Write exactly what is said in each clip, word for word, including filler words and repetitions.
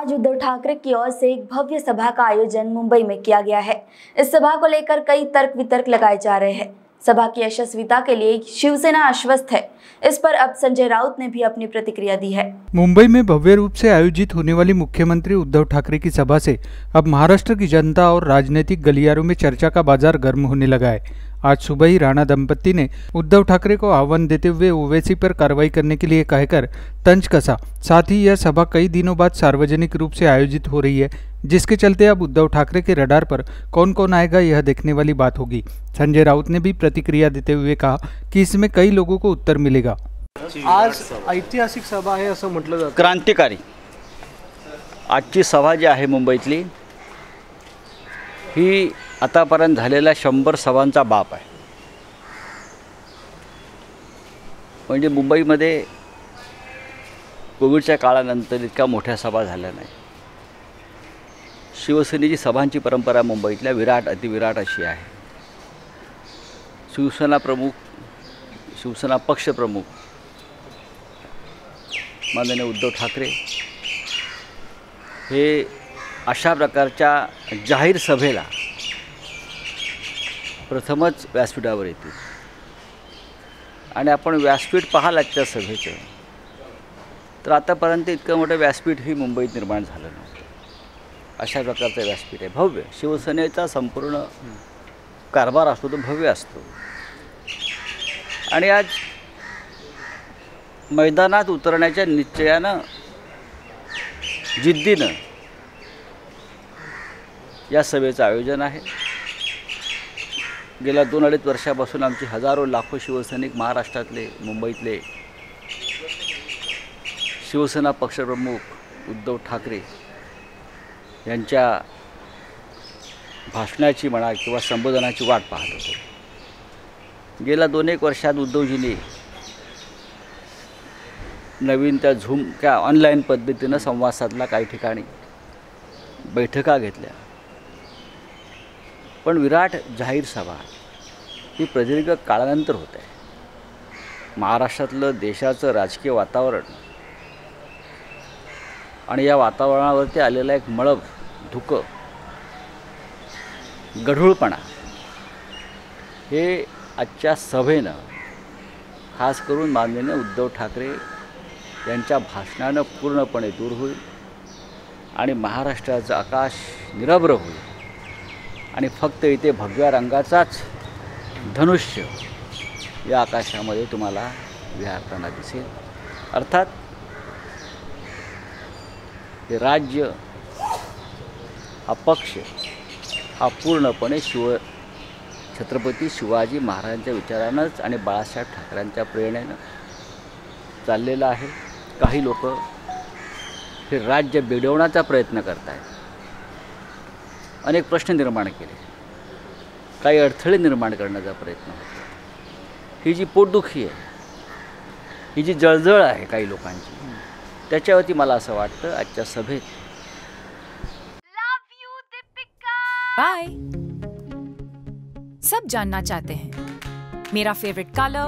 आज उद्धव ठाकरे की ओर से एक भव्य सभा का आयोजन मुंबई में किया गया है। इस सभा को लेकर कई तर्क वितर्क लगाए जा रहे हैं। सभा की यशस्विता के लिए शिवसेना आश्वस्त है। इस पर अब संजय राउत ने भी अपनी प्रतिक्रिया दी है। मुंबई में भव्य रूप से आयोजित होने वाली मुख्यमंत्री उद्धव ठाकरे की सभा से अब महाराष्ट्र की जनता और राजनीतिक गलियारों में चर्चा का बाजार गर्म होने लगा है। आज सुबह ही राणा दंपत्ति ने उद्धव ठाकरे को आह्वान देते हुए ओवैसी पर कार्रवाई करने के लिए कहकर तंज कसा। साथ ही यह सभा कई दिनों बाद सार्वजनिक रूप से आयोजित हो रही है, जिसके चलते अब उद्धव ठाकरे के रडार पर कौन कौन आएगा यह देखने वाली बात होगी। संजय राउत ने भी प्रतिक्रिया देते हुए कहा कि इसमें कई लोगों को उत्तर मिलेगा। आज ऐतिहासिक सभा आहे असं म्हटलं जातं। क्रांतिकारी आजची सभा जी आहे मुंबईतली ही आतापर्यंत झालेल्या शंभर सभांचा बाप आहे। म्हणजे मुंबईमध्ये कोविडच्या काळानंतर इतक्या मोठ्या सभा झाल्या नाही। शिवसेनेची सभांची परंपरा मुंबईतल्या विराट अतिविराट अशी आहे। शिवसेना प्रमुख शिवसेना पक्ष प्रमुख माननीय उद्धव ठाकरे हे अशा प्रकारच्या जाहीर सभेला प्रथमच व्यासपीठावर येतील आणि आपण व्यासपीठ पाहाल आजच्या सभेचं, तर आतापर्यंत इतकं मोठं व्यासपीठ ही मुंबईत निर्माण झालं नव्हतं। अशा प्रकारचं व्यासपीठ आहे, भव्य। शिवसेनेचा संपूर्ण कारभार असतो तो भव्य असतो आणि आज मैदानात उतरण्याच्या निश्चयानं जिद्दीनं या सभेचं आयोजन आहे। गेल्या दोन अडीच वर्षापासून आमची हजारो लाखो शिवसैनिक महाराष्ट्रातले मुंबईतले शिवसेना पक्षप्रमुख उद्धव ठाकरे यांच्या भाषणाची म्हणा किंवा संबोधनाची वाट पाहत होते। गेल्या दोन एक वर्षात उद्धवजींनी नवीन त्या झूम क्या ऑनलाईन पद्धतीनं संवाद साधला, काही ठिकाणी बैठका घेतल्या, पण विराट जाहीर सभा ही प्रदीर्घ काळानंतर होत आहे। महाराष्ट्रातलं देशाचं राजकीय वातावरण आणि या वातावरणावरती आलेला एक मळभ, धुकं, गढूळपणा हे आजच्या सभेनं खास करून माननीय उद्धव ठाकरे यांच्या भाषणानं पूर्णपणे दूर होईल आणि महाराष्ट्राचं आकाश निरभ्र होईल आणि फक्त इथे भगव्या रंगाचाच धनुष्य या आकाशामध्ये तुम्हाला विहरताना दिसेल। अर्थात हे राज्य, हा पक्ष हा पूर्णपणे शिव छत्रपती शिवाजी महाराजांच्या विचारानंच आणि बाळासाहेब ठाकरेंच्या प्रेरणेनं चाललेला आहे। काही लोक हे राज्य बिडवण्याचा प्रयत्न करत आहेत, अनेक प्रश्न निर्माण केले, काही अडथळे निर्माण करण्याचा प्रयत्न होतो। ही जी पोटदुखी आहे, ही जी जळजळ आहे काही लोकांची, त्याच्यावरती मला असं वाटतं आजच्या सभेत बाय सब जानना चाहते हैं मेरा फेवरेट कलर,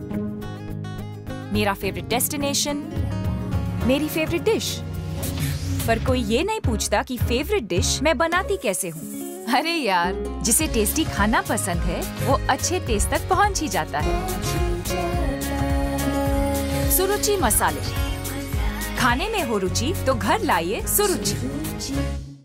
मेरा फेवरेट डेस्टिनेशन, मेरी फेवरेट डिश, पर कोई ये नहीं पूछता कि फेवरेट डिश मैं बनाती कैसे हूँ। अरे यार, जिसे टेस्टी खाना पसंद है वो अच्छे टेस्ट तक पहुँच ही जाता है। सुरुचि मसाले, खाने में हो रुचि तो घर लाइए सुरुचि।